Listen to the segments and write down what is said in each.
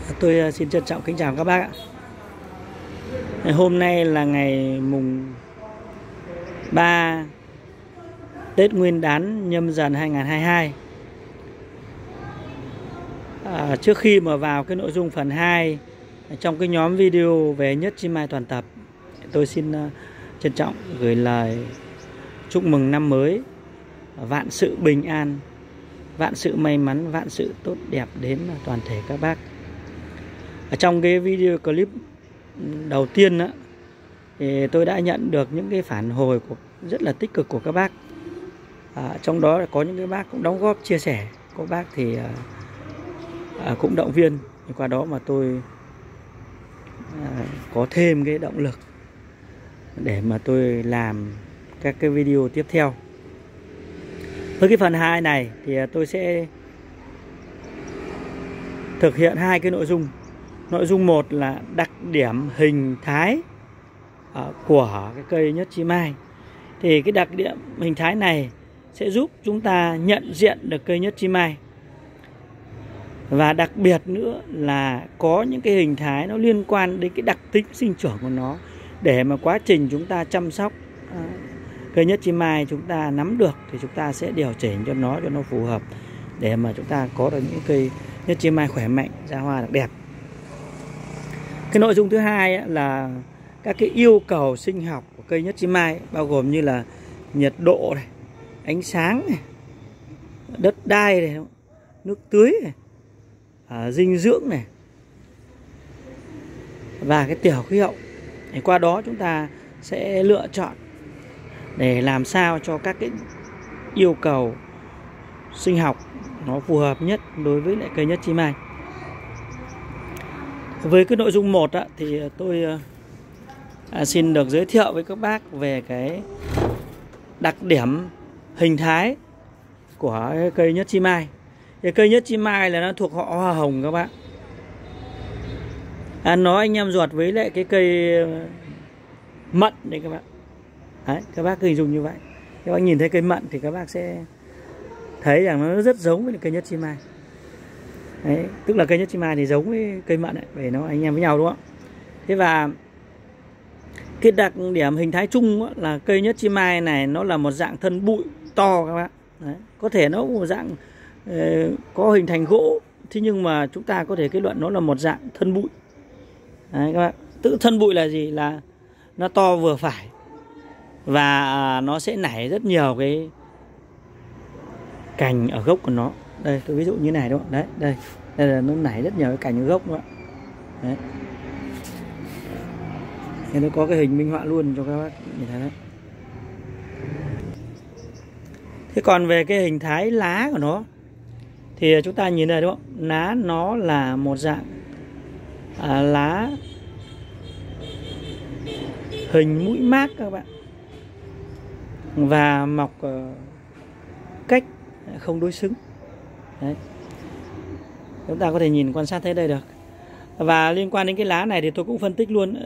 Tôi xin trân trọng kính chào các bác ạ. Hôm nay là ngày mùng 3 Tết Nguyên đán Nhâm Dần 2022. Trước khi mà vào cái nội dung phần 2 trong cái nhóm video về Nhất Chi Mai toàn tập, tôi xin trân trọng gửi lời chúc mừng năm mới, vạn sự bình an, vạn sự may mắn, vạn sự tốt đẹp đến toàn thể các bác. Ở trong cái video clip đầu tiên đó, thì tôi đã nhận được những cái phản hồi rất là tích cực của các bác. Trong đó có những cái bác cũng đóng góp chia sẻ, có bác thì cũng động viên. Qua đó mà tôi có thêm cái động lực để mà tôi làm các cái video tiếp theo. Với cái phần 2 này thì tôi sẽ thực hiện hai cái nội dung. Nội dung 1 là đặc điểm hình thái của cái cây Nhất Chi Mai. Thì cái đặc điểm hình thái này sẽ giúp chúng ta nhận diện được cây Nhất Chi Mai. Và đặc biệt nữa là có những cái hình thái nó liên quan đến cái đặc tính sinh trưởng của nó, để mà quá trình chúng ta chăm sóc cây Nhất Chi Mai chúng ta nắm được thì chúng ta sẽ điều chỉnh cho nó phù hợp, để mà chúng ta có được những cây Nhất Chi Mai khỏe mạnh, ra hoa được đẹp. Cái nội dung thứ hai là các cái yêu cầu sinh học của cây Nhất Chi Mai, bao gồm như là nhiệt độ này, ánh sáng này, đất đai này, nước tưới này, dinh dưỡng này, và cái tiểu khí hậu. Thì qua đó chúng ta sẽ lựa chọn để làm sao cho các cái yêu cầu sinh học nó phù hợp nhất đối với lại cây Nhất Chi Mai. Với cái nội dung 1 thì tôi xin được giới thiệu với các bác về cái đặc điểm hình thái của cây Nhất Chi Mai. Thì cây Nhất Chi Mai là nó thuộc họ hoa hồng các bác. Nó anh em ruột với lại cái cây mận đấy các bác. Đấy, các bác hình dung như vậy. Các bác nhìn thấy cây mận thì các bác sẽ thấy rằng nó rất giống với cây Nhất Chi Mai. Đấy, tức là cây Nhất Chi Mai thì giống với cây mận ấy, vì nó anh em với nhau đúng không? Thế và cái đặc điểm hình thái chung là cây Nhất Chi Mai này nó là một dạng thân bụi to các bác. Đấy, có thể nó một dạng có hình thành gỗ, thế nhưng mà chúng ta có thể kết luận nó là một dạng thân bụi. Đấy, các bác. Tự thân bụi là gì? Là nó to vừa phải và nó sẽ nảy rất nhiều cái cành ở gốc của nó. Đây tôi ví dụ như này đúng không? Đấy, đây là nó nảy rất nhiều cái cành ở gốc đúng không ạ? Đấy. Thì nó có cái hình minh họa luôn cho các bác nhìn thấy đấy. Thế còn về cái hình thái lá của nó thì chúng ta nhìn đây đúng không? Lá nó là một dạng lá hình mũi mác các bạn, và mọc cách không đối xứng. Đấy. Chúng ta có thể nhìn quan sát thấy đây được. Và liên quan đến cái lá này thì tôi cũng phân tích luôn.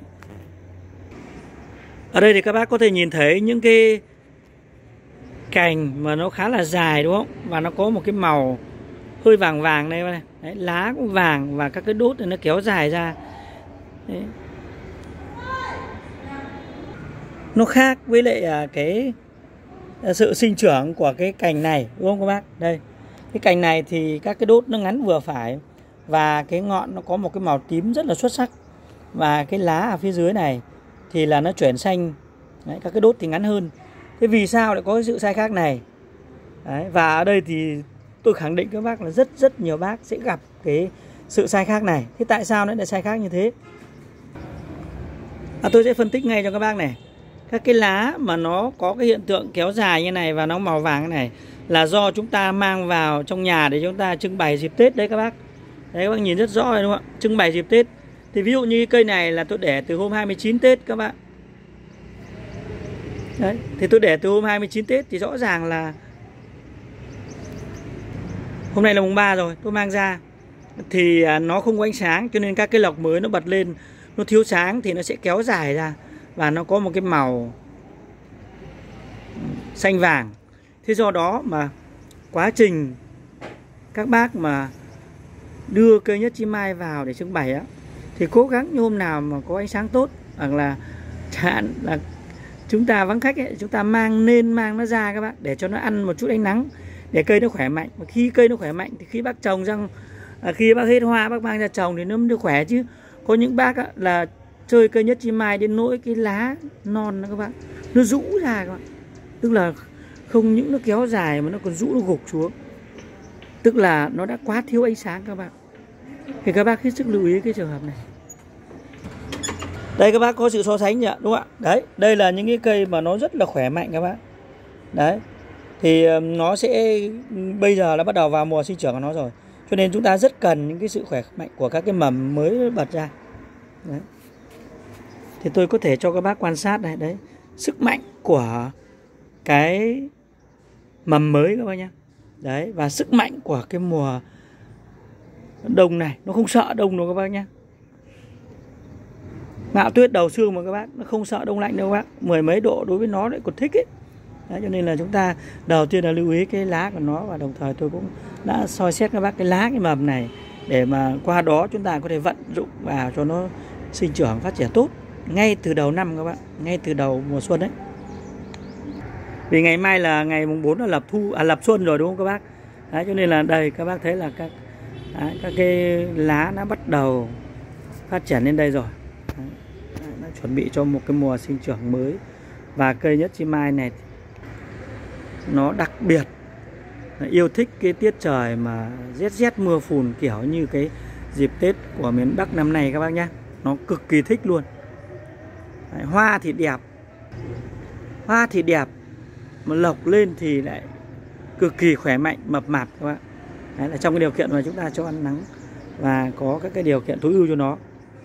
Ở đây thì các bác có thể nhìn thấy những cái cành mà nó khá là dài đúng không? Và nó có một cái màu hơi vàng vàng đây. Đấy, lá cũng vàng và các cái đốt này nó kéo dài ra. Đấy. Nó khác với lại cái sự sinh trưởng của cái cành này đúng không các bác? Đây, cái cành này thì các cái đốt nó ngắn vừa phải và cái ngọn nó có một cái màu tím rất là xuất sắc, và cái lá ở phía dưới này thì là nó chuyển xanh. Đấy, các cái đốt thì ngắn hơn. Thế vì sao lại có cái sự sai khác này? Đấy, và ở đây thì tôi khẳng định các bác là rất nhiều bác sẽ gặp cái sự sai khác này. Thế tại sao nó lại sai khác như thế? Tôi sẽ phân tích ngay cho các bác này. Các cái lá mà nó có cái hiện tượng kéo dài như này và nó màu vàng này là do chúng ta mang vào trong nhà để chúng ta trưng bày dịp Tết đấy các bác. Đấy, các bác nhìn rất rõ rồi đúng không ạ? Trưng bày dịp Tết. Thì ví dụ như cái cây này là tôi để từ hôm 29 Tết các bạn. Đấy, thì tôi để từ hôm 29 Tết thì rõ ràng là hôm nay là mùng 3 rồi, tôi mang ra thì nó không có ánh sáng, cho nên các cái lọc mới nó bật lên, nó thiếu sáng thì nó sẽ kéo dài ra và nó có một cái màu xanh vàng. Thế do đó mà quá trình các bác mà đưa cây nhất chi mai vào để trưng bày á, thì cố gắng như hôm nào mà có ánh sáng tốt, hoặc là chẳng hạn là chúng ta vắng khách ấy, chúng ta nên mang nó ra các bác, để cho nó ăn một chút ánh nắng để cây nó khỏe mạnh. Và khi cây nó khỏe mạnh thì khi bác trồng răng, khi bác hết hoa bác mang ra trồng thì nó mới được khỏe. Chứ có những bác là chơi cây nhất chi mai đến nỗi cái lá non đó các bác, nó rũ ra các bạn, tức là không những nó kéo dài mà nó còn rũ, nó gục xuống, tức là nó đã quá thiếu ánh sáng các bác. Thì các bác hết sức lưu ý cái trường hợp này. Đây các bác có sự so sánh nhỉ, đúng không ạ? Đấy, đây là những cái cây mà nó rất là khỏe mạnh các bác. Đấy, thì nó sẽ bây giờ là bắt đầu vào mùa sinh trưởng của nó rồi, cho nên chúng ta rất cần những cái sự khỏe mạnh của các cái mầm mới bật ra. Đấy. Thì tôi có thể cho các bác quan sát này, đấy, sức mạnh của cái mầm mới các bác nhé. Đấy, và sức mạnh của cái mùa đông này, nó không sợ đông đâu các bác nhé. Ngạo tuyết đầu xương mà các bác, nó không sợ đông lạnh đâu các bác, 10 mấy độ đối với nó lại còn thích ấy. Đấy, cho nên là chúng ta đầu tiên là lưu ý cái lá của nó, và đồng thời tôi cũng đã soi xét các bác cái lá cái mầm này, để mà qua đó chúng ta có thể vận dụng vào cho nó sinh trưởng phát triển tốt ngay từ đầu năm các bạn, ngay từ đầu mùa xuân đấy. Vì ngày mai là ngày mùng 4 là lập xuân rồi đúng không các bác? Đấy, cho nên là đây các bác thấy là các cái lá nó bắt đầu phát triển lên đây rồi. Đấy, nó chuẩn bị cho một cái mùa sinh trưởng mới. Và cây nhất chi mai này nó đặc biệt yêu thích cái tiết trời mà rét mưa phùn kiểu như cái dịp Tết của miền Bắc năm nay các bác nhé. Nó cực kỳ thích luôn. Đấy, hoa thì đẹp mà lộc lên thì lại cực kỳ khỏe mạnh, mập mạp các bạn. Đấy là trong cái điều kiện mà chúng ta cho ăn nắng và có các cái điều kiện tối ưu cho nó.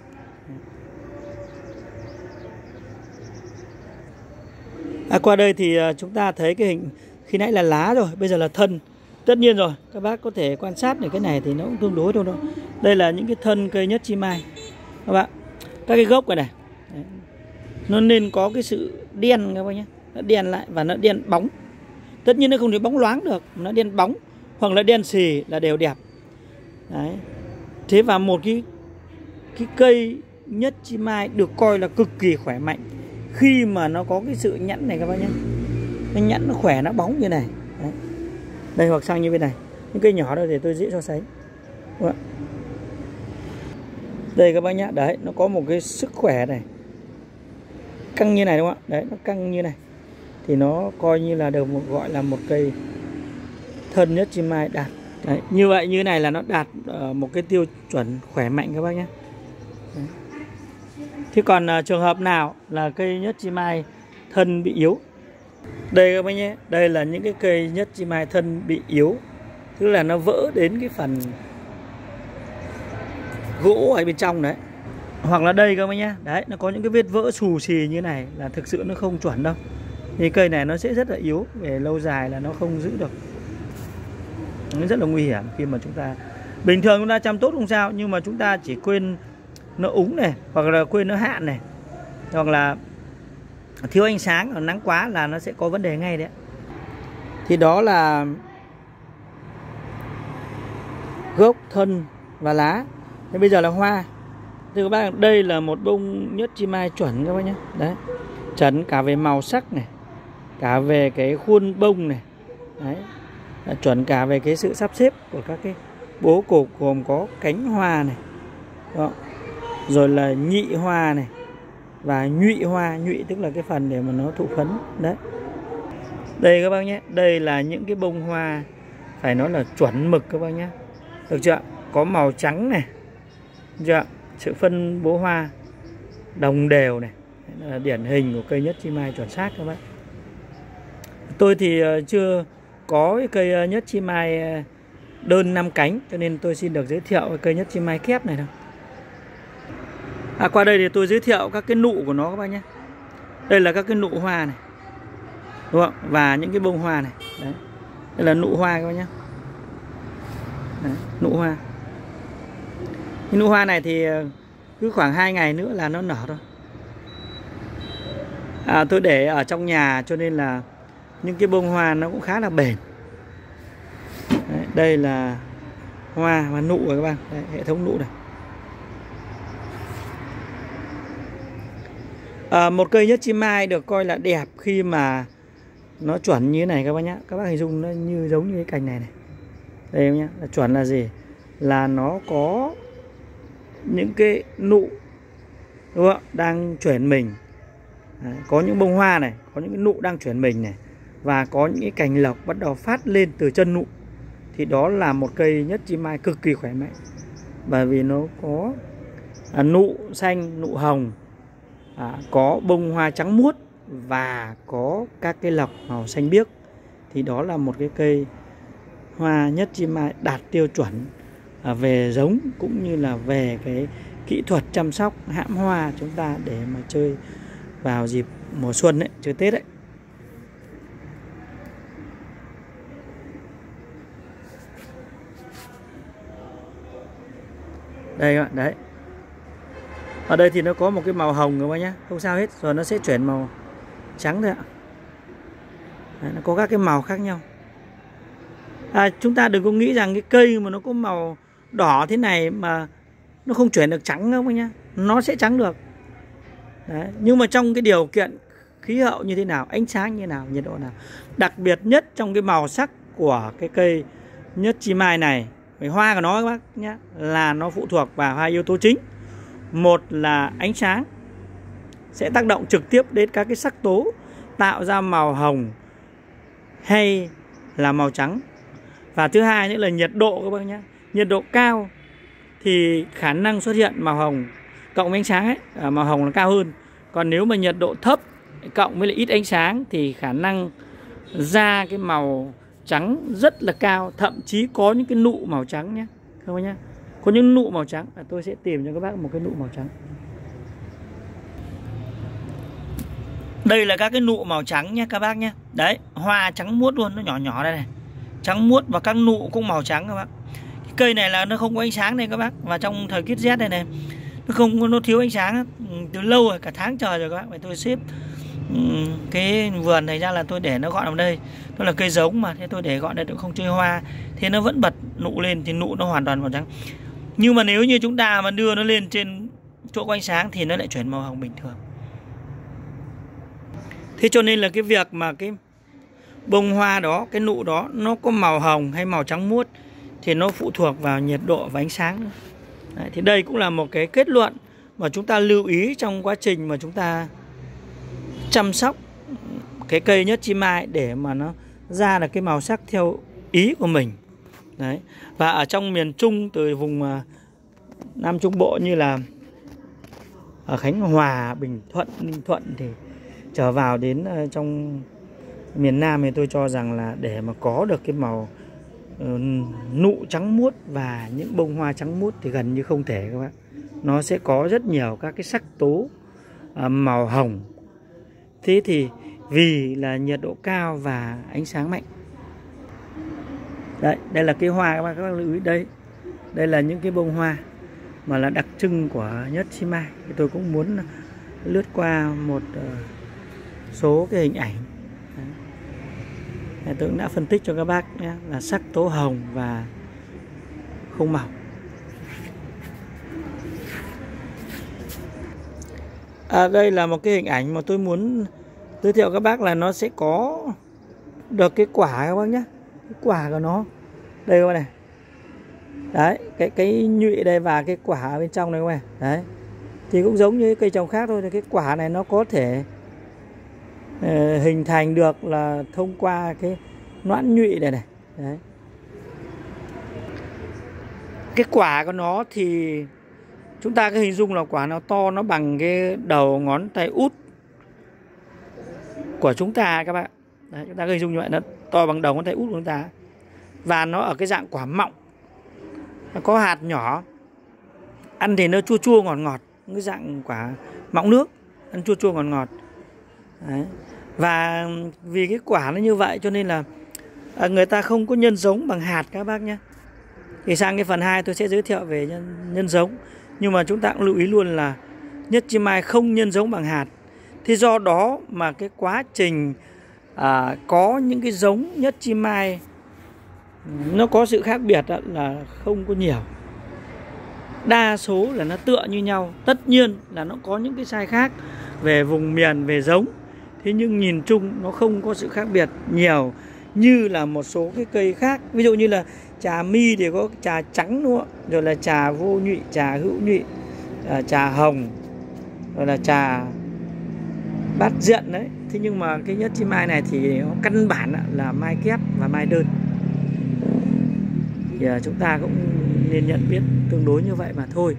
Qua đây thì chúng ta thấy cái hình khi nãy là lá rồi, bây giờ là thân. Tất nhiên rồi, các bác có thể quan sát được cái này thì nó cũng tương đối thôi đó. Đây là những cái thân cây nhất chi mai các bạn. Các cái gốc này đấy, nó nên có cái sự đen các bác nhé. Nó đen lại và nó đen bóng. Tất nhiên nó không thể bóng loáng được, nó đen bóng hoặc là đen xì là đều đẹp. Đấy. Thế và một cái cây nhất chi mai được coi là cực kỳ khỏe mạnh khi mà nó có cái sự nhẵn này các bác nhé. Cái nhẵn nó khỏe, nó bóng như này. Đấy. Đây hoặc sang như bên này. Những cây nhỏ đây thì tôi dễ so sánh. Đây các bác nhé, đấy, nó có một cái sức khỏe này. Căng như này đúng không ạ? Đấy, nó căng như này. Thì nó coi như là được gọi là một cây thân nhất chi mai đạt. Đấy, như vậy như này là nó đạt một cái tiêu chuẩn khỏe mạnh các bác nhé. Đấy. Thế còn trường hợp nào là cây nhất chi mai thân bị yếu? Đây các bác nhé, đây là những cái cây nhất chi mai thân bị yếu, tức là nó vỡ đến cái phần gỗ ở bên trong đấy. Hoặc là đây các bác nhé, đấy, nó có những cái vết vỡ xù xì như này là thực sự nó không chuẩn đâu. Thì cây này nó sẽ rất là yếu, về lâu dài là nó không giữ được. Nó rất là nguy hiểm khi mà chúng ta bình thường chúng ta chăm tốt không sao, nhưng mà chúng ta chỉ quên nó úng này, hoặc là quên nó hạn này, hoặc là thiếu ánh sáng hoặc nắng quá là nó sẽ có vấn đề ngay đấy. Thì đó là gốc, thân và lá. Thế bây giờ là hoa. Thưa các bác, đây là một bông nhất chi mai chuẩn các bác nhé. Đấy, chuẩn cả về màu sắc này, cả về cái khuôn bông này. Đấy, chuẩn cả về cái sự sắp xếp của các cái bố cục, gồm có cánh hoa này. Đó. Rồi là nhị hoa này và nhụy hoa. Nhụy tức là cái phần để mà nó thụ phấn. Đấy. Đây các bác nhé, đây là những cái bông hoa phải nói là chuẩn mực các bác nhé. Được chưa? Có màu trắng này. Được chưa? Sự phân bố hoa đồng đều này. Đấy là điển hình của cây nhất chi mai chuẩn xác các bác. Tôi thì chưa có cái cây nhất chi mai đơn 5 cánh, cho nên tôi xin được giới thiệu cái cây nhất chi mai kép này đâu. Qua đây thì tôi giới thiệu các cái nụ của nó các bác nhé. Đây là các cái nụ hoa này, đúng không? Và những cái bông hoa này. Đấy. Đây là nụ hoa các bác nhé. Đấy, nụ hoa. Cái nụ hoa này thì cứ khoảng 2 ngày nữa là nó nở thôi. Tôi để ở trong nhà cho nên là những cái bông hoa nó cũng khá là bền. Đấy, đây là hoa và nụ rồi các bạn. Đấy, hệ thống nụ này. Một cây nhất chi mai được coi là đẹp khi mà nó chuẩn như thế này các bác nhé. Các bác hình dung nó như giống như cái cành này này. Đây nhé, là chuẩn là gì? Là nó có những cái nụ, đúng không? Đang chuyển mình. Đấy, có những bông hoa này, có những cái nụ đang chuyển mình này, và có những cái cành lộc bắt đầu phát lên từ chân nụ. Thì đó là một cây nhất chi mai cực kỳ khỏe mạnh. Bởi vì nó có nụ xanh, nụ hồng, có bông hoa trắng muốt và có các cái lộc màu xanh biếc. Thì đó là một cái cây hoa nhất chi mai đạt tiêu chuẩn về giống cũng như là về cái kỹ thuật chăm sóc hãm hoa chúng ta để mà chơi vào dịp mùa xuân đấy, chơi Tết đấy. Đây các bạn, đấy. Ở đây thì nó có một cái màu hồng các bạn nhé, không sao hết, rồi nó sẽ chuyển màu trắng thôi ạ. Đấy, nó có các cái màu khác nhau. Chúng ta đừng có nghĩ rằng cái cây mà nó có màu đỏ thế này mà nó không chuyển được trắng đâu nhá. Nó sẽ trắng được. Đấy. Nhưng mà trong cái điều kiện khí hậu như thế nào, ánh sáng như thế nào, nhiệt độ nào. Đặc biệt nhất trong cái màu sắc của cái cây nhất chi mai này, cái hoa của nó các bác nhé, là nó phụ thuộc vào hai yếu tố chính. Một là ánh sáng sẽ tác động trực tiếp đến các cái sắc tố tạo ra màu hồng hay là màu trắng. Và thứ hai nữa là nhiệt độ các bác nhé. Nhiệt độ cao thì khả năng xuất hiện màu hồng cộng với ánh sáng ấy, màu hồng là cao hơn. Còn nếu mà nhiệt độ thấp cộng với lại ít ánh sáng thì khả năng ra cái màu trắng rất là cao. Thậm chí có những cái nụ màu trắng nhé, các bác nhé. Có những nụ màu trắng. Tôi sẽ tìm cho các bác một cái nụ màu trắng. Đây là các cái nụ màu trắng nhé các bác nhé. Đấy, hoa trắng muốt luôn, nó nhỏ nhỏ đây này, trắng muốt, và các nụ cũng màu trắng các bác. Cái cây này là nó không có ánh sáng đây các bác. Và trong thời tiết rét này này, nó thiếu ánh sáng từ lâu rồi, cả tháng trời rồi các bác. Vậy tôi xếp cái vườn này ra là tôi để nó gọn vào đây. Nó là cây giống mà, thế tôi để gọn đây tôi không chơi hoa, thế nó vẫn bật nụ lên thì nụ nó hoàn toàn màu trắng. Nhưng mà nếu như chúng ta mà đưa nó lên trên chỗ có ánh sáng thì nó lại chuyển màu hồng bình thường. Thế cho nên là cái việc mà cái bông hoa đó, cái nụ đó nó có màu hồng hay màu trắng muốt thì nó phụ thuộc vào nhiệt độ và ánh sáng nữa. Đấy, thì đây cũng là một cái kết luận mà chúng ta lưu ý trong quá trình mà chúng ta chăm sóc cái cây nhất chi mai để mà nó ra được cái màu sắc theo ý của mình. Đấy. Và ở trong miền Trung, từ vùng Nam Trung Bộ như là ở Khánh Hòa, Bình Thuận, Ninh Thuận thì trở vào đến trong miền Nam thì tôi cho rằng là để mà có được cái màu nụ trắng muốt và những bông hoa trắng muốt thì gần như không thể các bạn. Nó sẽ có rất nhiều các cái sắc tố màu hồng. Thế thì vì là nhiệt độ cao và ánh sáng mạnh. Đấy, đây là cái hoa các bác lưu ý đây. Đây là những cái bông hoa mà là đặc trưng của nhất chi mai. Thì tôi cũng muốn lướt qua một số cái hình ảnh. Đấy. Tôi cũng đã phân tích cho các bác nhé, là sắc tố hồng và không màu. Đây là một cái hình ảnh mà tôi muốn giới thiệu các bác là nó sẽ có được cái quả các bác nhé. Cái quả của nó đây các bác này. Đấy, cái nhụy đây và cái quả ở bên trong này các bác. Đấy. Thì cũng giống như cây trồng khác thôi, thì cái quả này nó có thể hình thành được là thông qua cái noãn nhụy này này. Đấy. Cái quả của nó thì chúng ta cứ hình dung là quả nó to, nó bằng cái đầu ngón tay út của chúng ta các bạn. Đấy, chúng ta cứ hình dung như vậy, nó to bằng đầu ngón tay út của chúng ta. Và nó ở cái dạng quả mọng, nó có hạt nhỏ, ăn thì nó chua chua ngọt ngọt, cái dạng quả mọng nước, ăn chua chua ngọt ngọt. Đấy. Và vì cái quả nó như vậy cho nên là người ta không có nhân giống bằng hạt các bác nhé. Thì sang cái phần 2 tôi sẽ giới thiệu về nhân giống. Nhưng mà chúng ta cũng lưu ý luôn là nhất chi mai không nhân giống bằng hạt. Thì do đó mà cái quá trình có những cái giống nhất chi mai nó có sự khác biệt là không có nhiều. Đa số là nó tựa như nhau. Tất nhiên là nó có những cái sai khác về vùng miền, về giống. Thế nhưng nhìn chung nó không có sự khác biệt nhiều như là một số cái cây khác. Ví dụ như là trà mi thì có trà trắng đúng không? Rồi là trà vô nhụy, trà hữu nhụy, trà hồng, rồi là trà bát diện đấy. Thế nhưng mà cái nhất chi mai này thì nó căn bản là mai kép và mai đơn. Thì chúng ta cũng nên nhận biết tương đối như vậy mà thôi.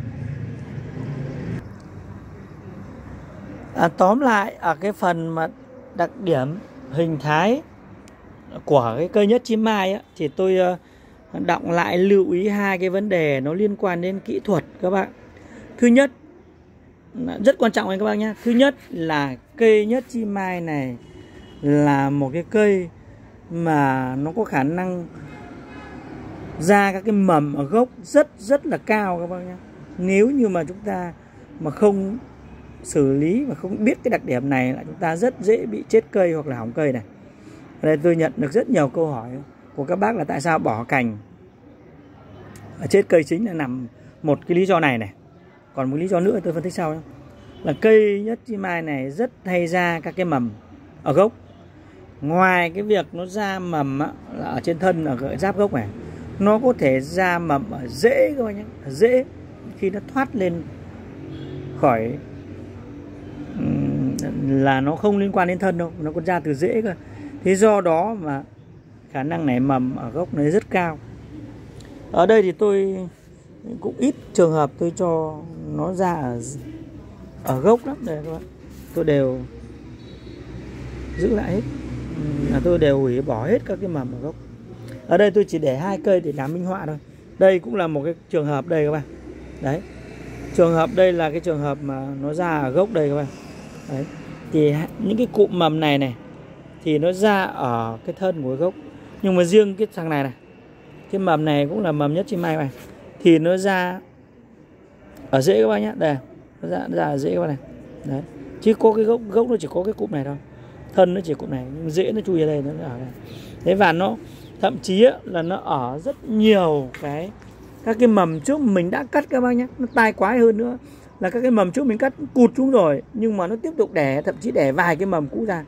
Tóm lại ở cái phần mà đặc điểm hình thái của cái cây nhất chi mai á, thì tôi đọng lại lưu ý hai cái vấn đề nó liên quan đến kỹ thuật các bạn. Thứ nhất, rất quan trọng này các bạn nhé. Thứ nhất là cây nhất chi mai này là một cái cây mà nó có khả năng ra các cái mầm ở gốc rất là cao các bác nhé. Nếu như mà chúng ta mà không xử lý và không biết cái đặc điểm này là chúng ta rất dễ bị chết cây hoặc là hỏng cây này. Ở đây tôi nhận được rất nhiều câu hỏi của các bác là tại sao bỏ cành chết cây, chính là nằm một cái lý do này này. Còn một lý do nữa tôi phân tích sau nhé. Là cây nhất chi mai này rất hay ra các cái mầm ở gốc. Ngoài cái việc nó ra mầm là ở trên thân, ở giáp gốc này, nó có thể ra mầm ở rễ các bạn nhé. Ở rễ khi nó thoát lên khỏi là nó không liên quan đến thân đâu, nó còn ra từ rễ cơ. Thế do đó mà khả năng nảy mầm ở gốc này rất cao. Ở đây thì tôi cũng ít trường hợp tôi cho nó ra ở gốc lắm. Đây các bạn, tôi đều giữ lại hết, tôi đều hủy bỏ hết các cái mầm ở gốc. Ở đây tôi chỉ để hai cây để làm minh họa thôi. Đây cũng là một cái trường hợp đây các bạn. Đấy, trường hợp đây là cái trường hợp mà nó ra ở gốc đây các bạn. Đấy, thì những cái cụm mầm này này thì nó ra ở cái thân của gốc. Nhưng mà riêng cái thằng này này, cái mầm này cũng là mầm nhất chi mai này, thì nó ra ở rễ các bạn nhé. Đây, nó ra ở rễ các bạn này. Đấy, chứ có cái gốc nó chỉ có cái cụm này thôi, thân nó chỉ cụm này, nhưng rễ nó chui ở đây, nó ở đây. Thế và nó thậm chí là nó ở rất nhiều các cái mầm trước mình đã cắt các bác nhé. Nó tai quái hơn nữa là các cái mầm trước mình cắt cụt xuống rồi, nhưng mà nó tiếp tục đẻ, thậm chí đẻ vài cái mầm cũ ra.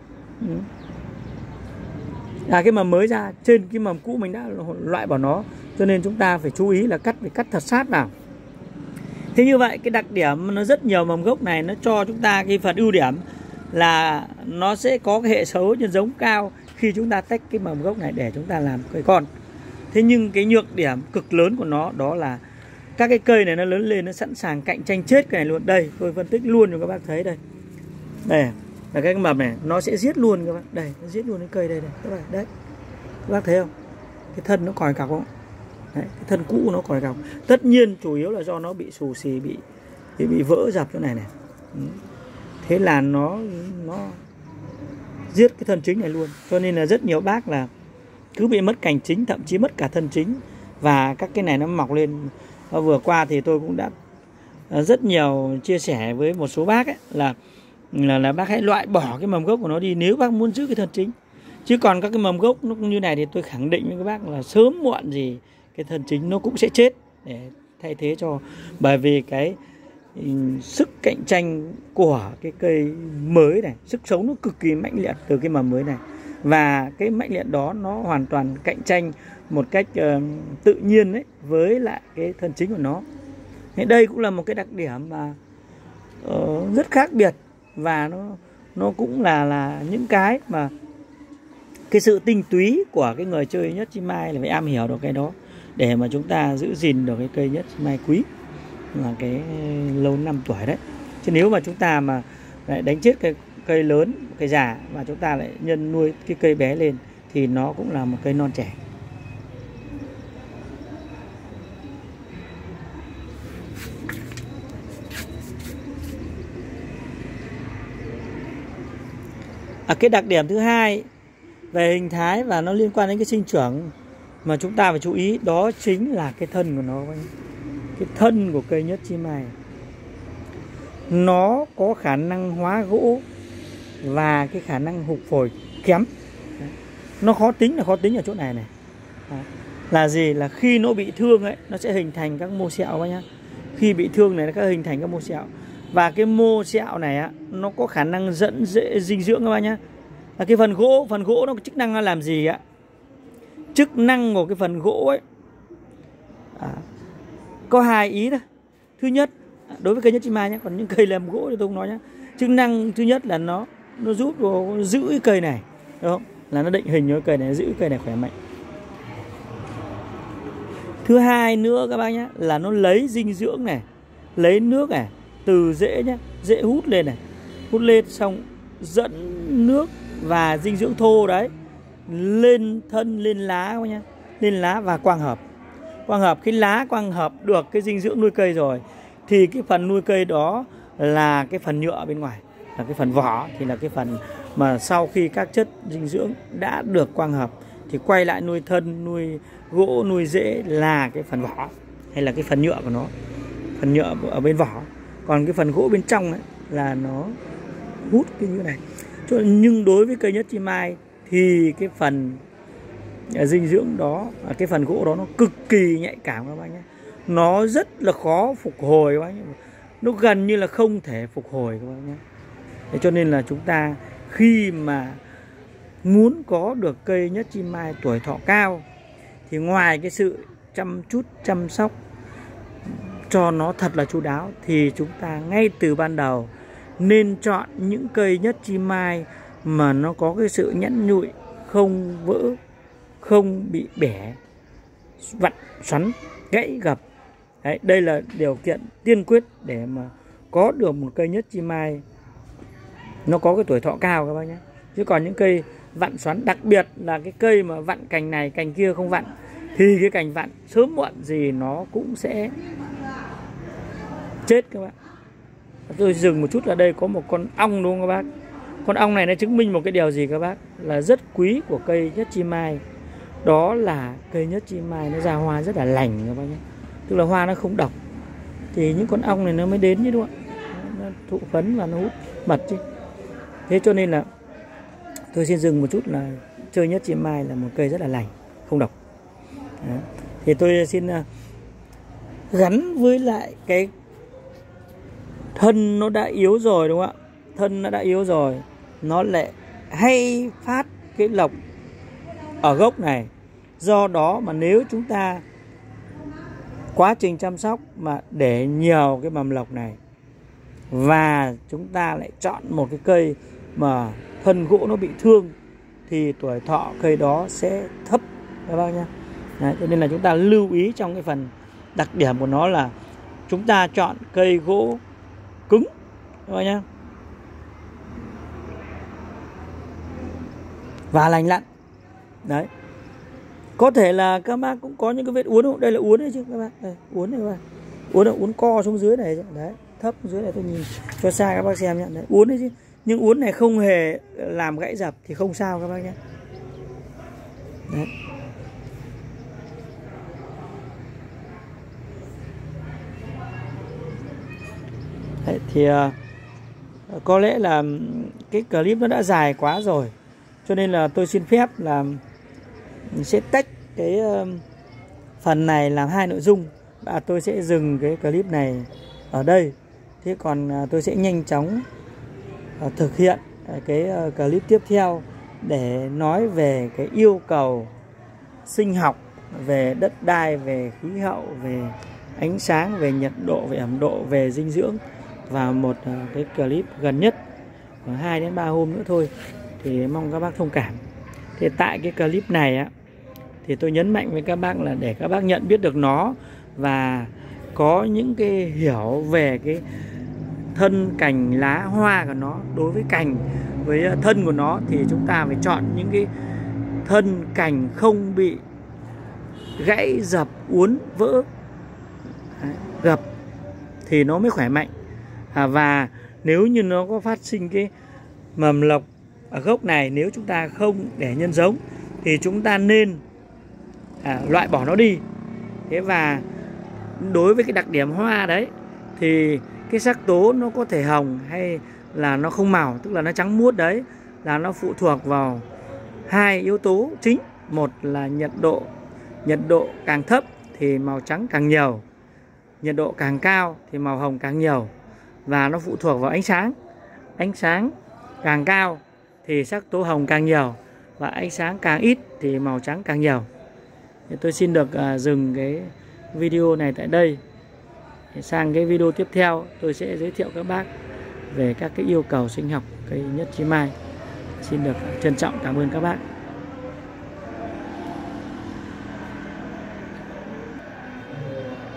Cái mầm mới ra trên cái mầm cũ mình đã loại bỏ nó. Cho nên chúng ta phải chú ý là phải cắt thật sát vào. Thế như vậy cái đặc điểm nó rất nhiều mầm gốc này nó cho chúng ta cái phần ưu điểm là nó sẽ có cái hệ số nhân giống cao khi chúng ta tách cái mầm gốc này để chúng ta làm cây con. Thế nhưng cái nhược điểm cực lớn của nó đó là các cái cây này nó lớn lên nó sẵn sàng cạnh tranh chết cái này luôn. Đây tôi phân tích luôn cho các bác thấy đây. Đây là cái mầm này nó sẽ giết luôn các bác. Đây nó giết luôn cái cây đây các bạn. Đấy, các bác thấy không? Cái thân nó còi cọc không? Đấy, cái thân cũ nó còi cọc. Tất nhiên chủ yếu là do nó bị xù xì, bị vỡ dập chỗ này này. Thế là nó giết cái thân chính này luôn. Cho nên là rất nhiều bác là cứ bị mất cành chính, thậm chí mất cả thân chính, và các cái này nó mọc lên. Vừa qua thì tôi cũng đã rất nhiều chia sẻ với một số bác ấy, là bác hãy loại bỏ cái mầm gốc của nó đi nếu bác muốn giữ cái thân chính. Chứ còn các cái mầm gốc nó như này thì tôi khẳng định với các bác là sớm muộn gì cái thân chính nó cũng sẽ chết để thay thế cho. Bởi vì cái sức cạnh tranh của cái cây mới này, sức sống nó cực kỳ mãnh liệt từ cái mầm mới này. Và cái mãnh liệt đó nó hoàn toàn cạnh tranh một cách tự nhiên đấy với lại cái thân chính của nó. Thế đây cũng là một cái đặc điểm mà rất khác biệt. Và nó cũng là những cái mà cái sự tinh túy của cái người chơi nhất chi mai là phải am hiểu được cái đó để mà chúng ta giữ gìn được cái cây nhất chi mai quý, là cái lâu năm tuổi đấy. Chứ nếu mà chúng ta mà lại đánh chết cái cây lớn, cây già, và chúng ta lại nhân nuôi cái cây bé lên thì nó cũng là một cây non trẻ. Cái đặc điểm thứ hai về hình thái và nó liên quan đến cái sinh trưởng mà chúng ta phải chú ý, đó chính là cái thân của nó. Cái thân của cây nhất chi mai nó có khả năng hóa gỗ và cái khả năng hục phổi kém. Nó khó tính ở chỗ này này. Là gì? Là khi nó bị thương ấy, nó sẽ hình thành các mô sẹo các bác nhá. Khi bị thương này nó sẽ hình thành các mô sẹo. Và cái mô sẹo này á, nó có khả năng dẫn dễ dinh dưỡng các bác nhá. Là cái phần gỗ nó có chức năng là làm gì ạ? Chức năng của cái phần gỗ ấy có hai ý thôi. Thứ nhất, đối với cây nhất chi mai nhé, còn những cây làm gỗ thì tôi không nói nhé. Chức năng thứ nhất là nó giúp giữ cái cây này, đúng không? Là nó định hình cho cây này, giữ cây này khỏe mạnh. Thứ hai nữa các bác nhé, là nó lấy dinh dưỡng này, lấy nước này từ rễ nhé, rễ hút lên này, hút lên xong dẫn nước và dinh dưỡng thô đấy lên thân, lên lá các bác nhé, lên lá và quang hợp. Quang hợp, khi lá quang hợp được cái dinh dưỡng nuôi cây rồi thì cái phần nuôi cây đó là cái phần nhựa bên ngoài, là cái phần vỏ, thì là cái phần mà sau khi các chất dinh dưỡng đã được quang hợp thì quay lại nuôi thân, nuôi gỗ, nuôi rễ là cái phần vỏ hay là cái phần nhựa của nó, phần nhựa ở bên vỏ. Còn cái phần gỗ bên trong ấy là nó hút cái như này. Nhưng đối với cây nhất chi mai thì cái phần dinh dưỡng đó, cái phần gỗ đó nó cực kỳ nhạy cảm các bác nhé. Nó rất là khó phục hồi các bác nhé. Nó gần như là không thể phục hồi các bác nhé. Thế cho nên là chúng ta khi mà muốn có được cây nhất chi mai tuổi thọ cao thì ngoài cái sự chăm sóc cho nó thật là chu đáo thì chúng ta ngay từ ban đầu nên chọn những cây nhất chi mai mà nó có cái sự nhẵn nhụi, không vỡ, không bị bẻ, vặn, xoắn, gãy, gập. Đấy, đây là điều kiện tiên quyết để mà có được một cây nhất chi mai nó có cái tuổi thọ cao các bác nhé. Chứ còn những cây vặn xoắn, đặc biệt là cái cây mà vặn cành này cành kia không vặn thì cái cành vặn sớm muộn gì nó cũng sẽ chết các bạn. Tôi dừng một chút, ở đây có một con ong đúng không các bác? Con ong này nó chứng minh một cái điều gì các bác? Là rất quý của cây nhất chi mai. Đó là cây nhất chi mai nó ra hoa rất là lành các bác nhé. Tức là hoa nó không độc. Thì những con ong này nó mới đến chứ đúng không ạ? Nó thụ phấn và nó hút mật chứ. Thế cho nên là tôi xin dừng một chút là chơi nhất chi mai là một cây rất là lành, không độc. Đó. Thì tôi xin gắn với lại cái thân nó đã yếu rồi đúng không ạ? Thân nó đã yếu rồi, nó lại hay phát cái lộc ở gốc này. Do đó mà nếu chúng ta quá trình chăm sóc mà để nhiều cái mầm lộc này và chúng ta lại chọn một cái cây mà thân gỗ nó bị thương thì tuổi thọ cây đó sẽ thấp các bác nhé. Đấy, cho nên là chúng ta lưu ý trong cái phần đặc điểm của nó là chúng ta chọn cây gỗ cứng các bác nhé, và lành lặn. Đấy, có thể là các bác cũng có những cái vết uốn không? Đây là uốn đấy chứ các bác, đây, uốn này các bác, uốn là uốn co xuống dưới này đấy, thấp dưới này, tôi nhìn cho xa các bác xem nhé. Đấy, uốn đấy chứ, nhưng uốn này không hề làm gãy dập thì không sao các bác nhé. Đấy. Đấy, thì có lẽ là cái clip nó đã dài quá rồi, cho nên là tôi xin phép là sẽ tách cái phần này làm hai nội dung và tôi sẽ dừng cái clip này ở đây. Thế còn tôi sẽ nhanh chóng thực hiện cái clip tiếp theo để nói về cái yêu cầu sinh học, về đất đai, về khí hậu, về ánh sáng, về nhiệt độ, về ẩm độ, về dinh dưỡng, và một cái clip gần nhất khoảng 2 đến 3 hôm nữa thôi, thì mong các bác thông cảm. Thì tại cái clip này á, thì tôi nhấn mạnh với các bác là để các bác nhận biết được nó và có những cái hiểu về cái thân, cành, lá, hoa của nó. Đối với cành, với thân của nó thì chúng ta phải chọn những cái thân cành không bị gãy, dập, uốn, vỡ, gập thì nó mới khỏe mạnh. Và nếu như nó có phát sinh cái mầm lộc ở gốc này, nếu chúng ta không để nhân giống thì chúng ta nên loại bỏ nó đi. Thế và đối với cái đặc điểm hoa đấy thì cái sắc tố nó có thể hồng hay là nó không màu, tức là nó trắng muốt đấy, là nó phụ thuộc vào hai yếu tố chính. Một là nhiệt độ Nhiệt độ càng thấp thì màu trắng càng nhiều, nhiệt độ càng cao thì màu hồng càng nhiều. Và nó phụ thuộc vào ánh sáng. Ánh sáng càng cao thì sắc tố hồng càng nhiều, và ánh sáng càng ít thì màu trắng càng nhiều. Thì tôi xin được dừng cái video này tại đây. Sang cái video tiếp theo tôi sẽ giới thiệu các bác về các cái yêu cầu sinh học cây nhất trí mai. Xin được trân trọng cảm ơn các bác.